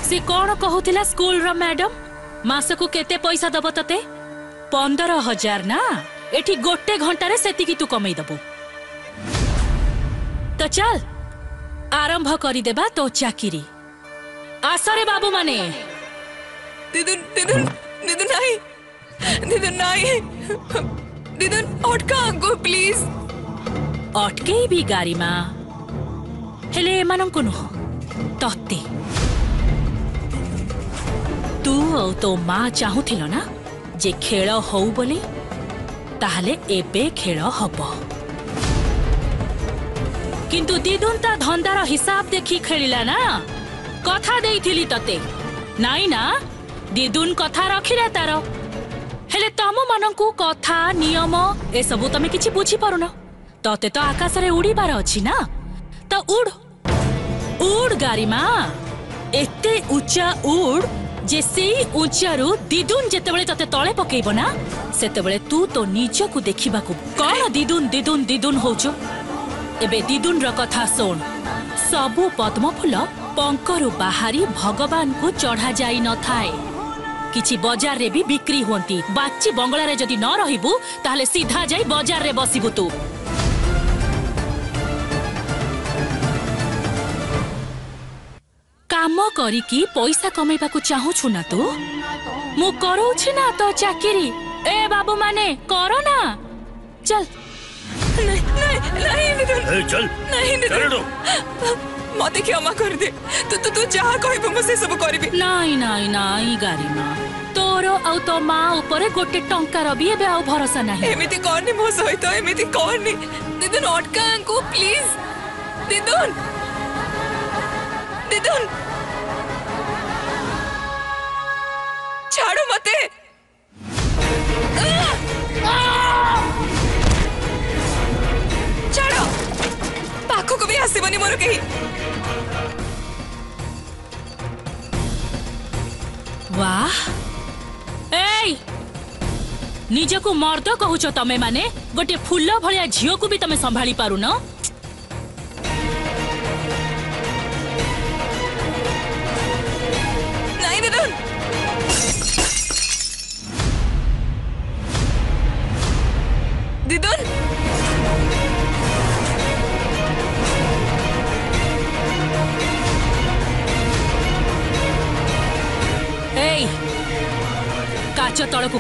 से कौन कहूला स्कूल रो मैडम मासकू केते पैसा दब तते 15,000 ना एठी गोटे घंटारे सेतिकी तू कमई दबु तो चल आरंभ करी देबा तो चाकिरी आसरे बाबू माने दिदुन दिदुन दिदुन नहीं दिदुन नहीं दिदुन अटका गो प्लीज अटके भी गारी माँ हेले एमानंकु नुह तत्ते तू और तो माँ चाहूथिलो ना जे खेल होउ बोली ताहले एबे खेल हबो किंतु दिदुन ता धंदार हिसाब देखी खेलिला ना कथा देइथिली तते नाई ना दिदुन कथा रखिला तार हेले तम मानंकु कथा नियम ए सबु तमे किछि बुझी पारुनो तते तो आकाश रे उड़ीबार अछि ना तो उड़ उड़ गारी माँ एते उच्चा उड़ जे सेई उच्चारू दिदुन जेतेबेले तते तळे पकेइबो ना सेतेबेले तू तो निजकु देखिबाकु कोन दिदुन दिदुन दिदुन होचो एबे दिदुन र कथा सुन सबु पद्म फूल पंकरु बाहरी भगवान को चढ़ा जाई न थाए किछि बाजार रे भी बिक्री होंती बाची बंगला रे जदी न रहिबु ताहले सीधा जाई बाजार रे बसिबु तू काम करिकी पैसा कमेबा को चाहूछु ना तू मु करौछि ना तो चाकरी ए बाबू माने करो ना चल नहीं नहीं नहीं चल नहीं चल मते क्षमा कर दे तू जहा कहबो म से सब करबी नहीं नहीं नहीं गारी माँ तोर आउ तो माँ ऊपर गोटे टंकार भी एबे आउ भरोसा नहीं एमिति करनी मो सहित एमिति करनी दिदुन अटका अंकु प्लीज दिदुन दिदुन छाड़ो मते छाड़ो पाखो को भी आसीबनी मोर केही वाह ए निजको मर्द कहूच तमे माने गोटे फूल भलिया झियो को भी तमे संभाली पारु न नहीं दिदुन दिदुन ए काच तळकु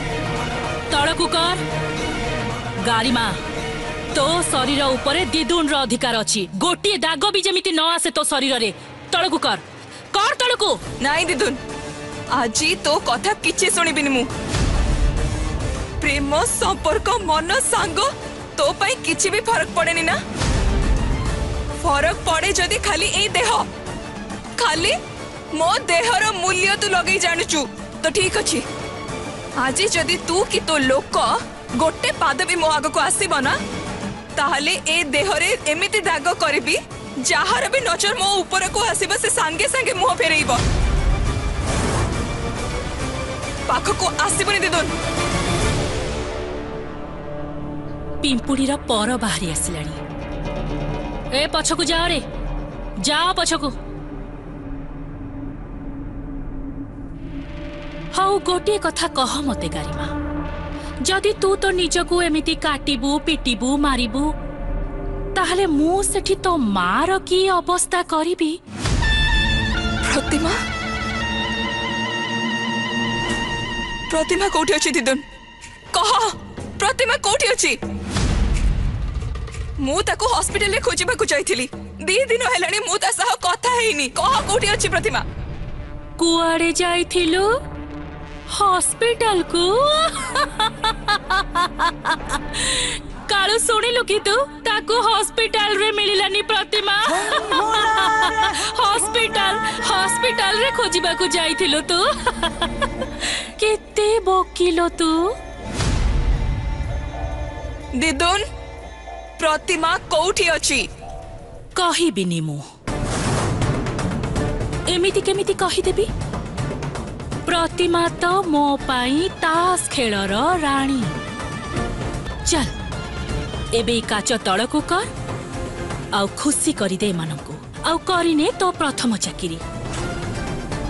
कर गारी माँ तो शरीर उपरे दिदुन रो अधिकार अछि गोटे दाग भी जेमिति न आसे तो शरीर रे तळकु कर तळकु नहीं दिदुन आजी तो कथा किछि सुनिबिनी मु प्रेम संपर्क मन सांग तो पाई किछि भी फरक पड़ेनी ना फरक पड़े जदि खाली ए देह खाली मो देहर मूल्य तू लगे जानचु तो ठीक अछि आजी जदि तू कि तो लोक गोटे पाद भी मो आग को आसीबो ना ताहले ए देहरे एमिति दाग करबी जहार भी नजर मो ऊपर को आसीबो से संगे संगे मुह फेरेइबो पाख को आसीबोनी दिदुन पिंपुड़ी रा पर बाहरी आसिलानी ए पछकु जाओ रे जाओ पछकु हाउ गोटे कथा कह मते गारिमा जदि तू तो निजकु एमिति काटिबू पिटिबू मारिबू ताहले मु सेठी तो मार की अवस्था करिबी प्रतिमा प्रतिमा कोठी अछि दिदुन कह प्रतिमा कोठी अछि मु ताको हॉस्पिटल ले खोजिबा को जाइथिली 2 दिन हेलानी मु ता सह कथा हेइनी कह कोठी अछि प्रतिमा कुआड़े जाइथिलु हॉस्पिटल को कालू सुनिलु कि तू ताको हॉस्पिटल रे मिलिलानी प्रतिमा हॉस्पिटल रे खोजिबा को जाइथिलु तू केते बोकिलो तू दिदुन प्रतिमा कोठी अछि कहिबिनी मु एमिति केमिति कहि देबी प्रतिमा तो मो पाई तास खेलर राणी चल एबे काच तळकु कर आउ खुशी करी दे मानंकु आउ करिने तो प्रथम चाकिरी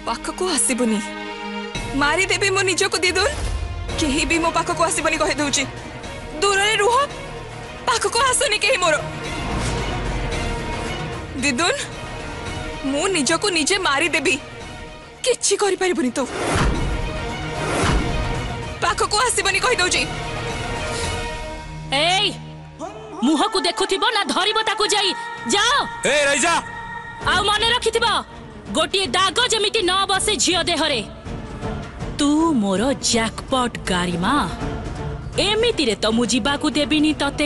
पाख को आसबुनी मारी देबी मो निज को दिदुन केही भी मो पाख को आसबनी कहि दउची दूर रे रुह पाख को आसनी केही मोर दिदुन मो निज को निजे मारी देबी किछि करि परिबनी तो पाख को आसबनी कहि दउची एई मुह को देखुथिबो ना धरिबो ताकू जाई जाओ ए रही जा आ मने रखिथिबो गोटिए दाग जेमिति न बसे झियो देहरे तू मोर जैकपॉट गारिमा एमिति रे तो मु जीवा को देबिनी तते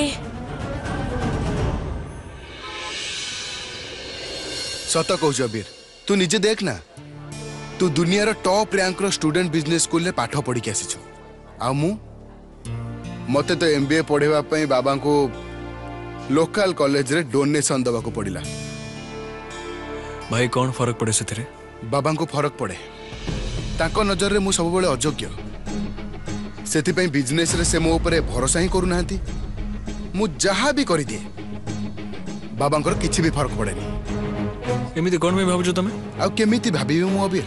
सत कहूछ अबीर तू निजे देख ना तू दुनिया रो टॉप रैंक रो स्टूडेंट बिजनेस स्कूल ले पाठ पढ़ी के आसीछु आ मु मते तो एमबीए पढ़ेवा पई बाबा को लोकल कॉलेज रे डोनेशन दबा को पड़िला भाई कौन फरक पड़े से बाबा को फरक पड़े ताको नजर रे मु सब बेले अयोग्य सेति पई बिजनेस रे से मो ऊपर भरोसा ही करू नाहंती मु जहा भी करि दिए बाबा को किछि भी फरक पड़ेनी एमिति कौन में भाबुछ तमे आ केमिति भाबी मु अबीर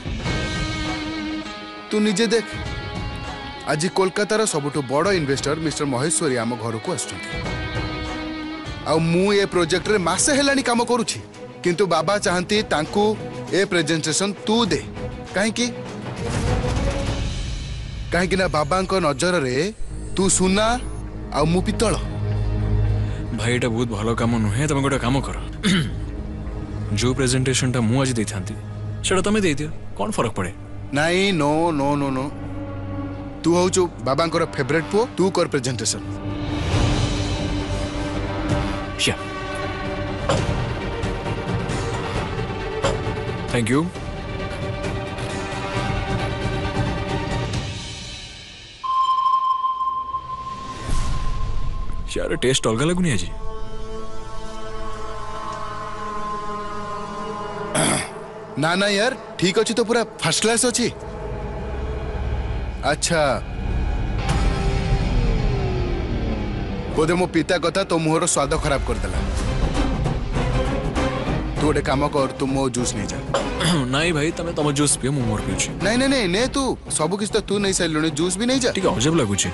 तू निजे देख आज कोलकातार सबुठु बड़ इन्वेस्टर मिस्टर महेश्वरी आम घर को आमु ए प्रोजेक्ट रे मासे हेलानी काम करूछि किंतु बाबा चाहती तांकू ए प्रेजेंटेशन तू दे कहीं ना बाबा नजर रे तू सुना आ मु पितल भाई एटा बहुत भलो काम नुहे तमे गोटे काम कर जो प्रेजेंटेशन टा मु आज देई थांती सेटा तमे देई दियो कौन फरक पड़े नहीं नो नो नो नो तू हूँ बाबा फेवरेट पो तू कर प्रेजेंटेशन थैंक यू यार टेस्ट अलग लगुनि आज ना ना यार ठीक अच्छी तो पूरा फर्स्ट क्लास अच्छी अच्छा बोधे मो पिता कथा तो मुहर स्वाद खराब कर देला तू गोटे काम कर तू मो जूस नहीं जा नहीं भाई तमे तम जूस पियो मु मोर पियो छी नहीं नहीं नहीं ने तू सब किछ तो तू नहीं साइलुनी जूस भी नहीं जा ठीक अजब लागु छी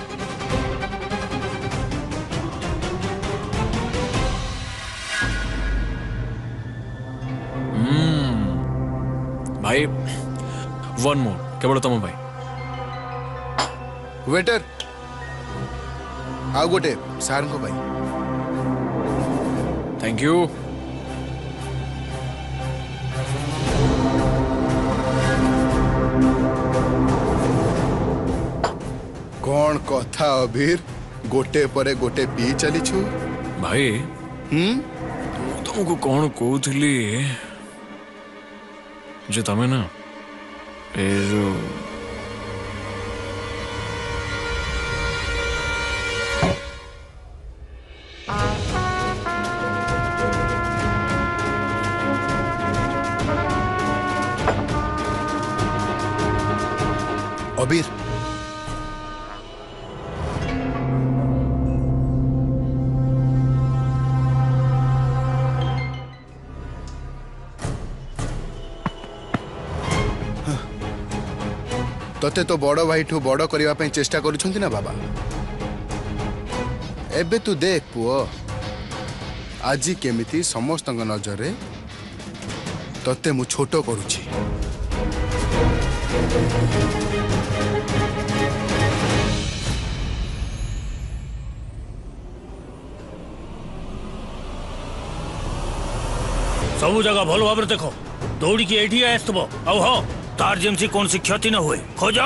भाई वन मोर केवल तम भाई वेटर आउ गोटे सार को भाई थैंक यू कौन कथा अबीर गोटे परे गोटे पी चली छु भाई तुमको कौन कहूली जो तमें ना ए जो अबीर तते तो बड़ भाई ठू बड़ करने पे चेष्टा करुछंती ना बाबा एबे तू देख पुओ आज केमिति समस्त नजर रे तते मु छोट करुछि सबु जगह भल भाव देख दौड़ी की एठी आसब आउ हाँ तार जेमसी कौन सी क्षति न हुए खोज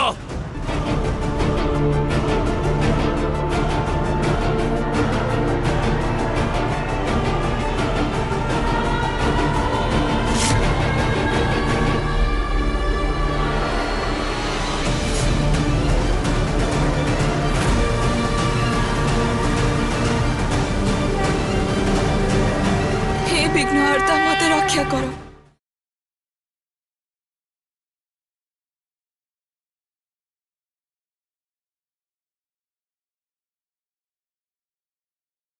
हे विघ्नहर्ता मते रक्षा करो